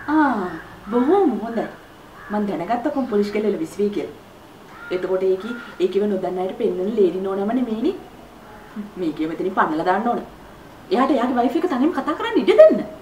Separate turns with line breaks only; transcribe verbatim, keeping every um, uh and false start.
ආ බොහොම හොඳයි. මම දැනගත්තා කොම් පොලිස් කෙල්ලල විශ්වී කියලා. එතකොට ඒකි ඒකව නොදන්න අයට පෙන්වන්න ලේඩි නෝනම නෙමෙයිනේ. මේකේ මෙතනින් පන්නලා දාන්න ඕන. එයාට එයාගේ වයිෆ් එක තනියම කතා කරන්න ඉඩ දෙන්න.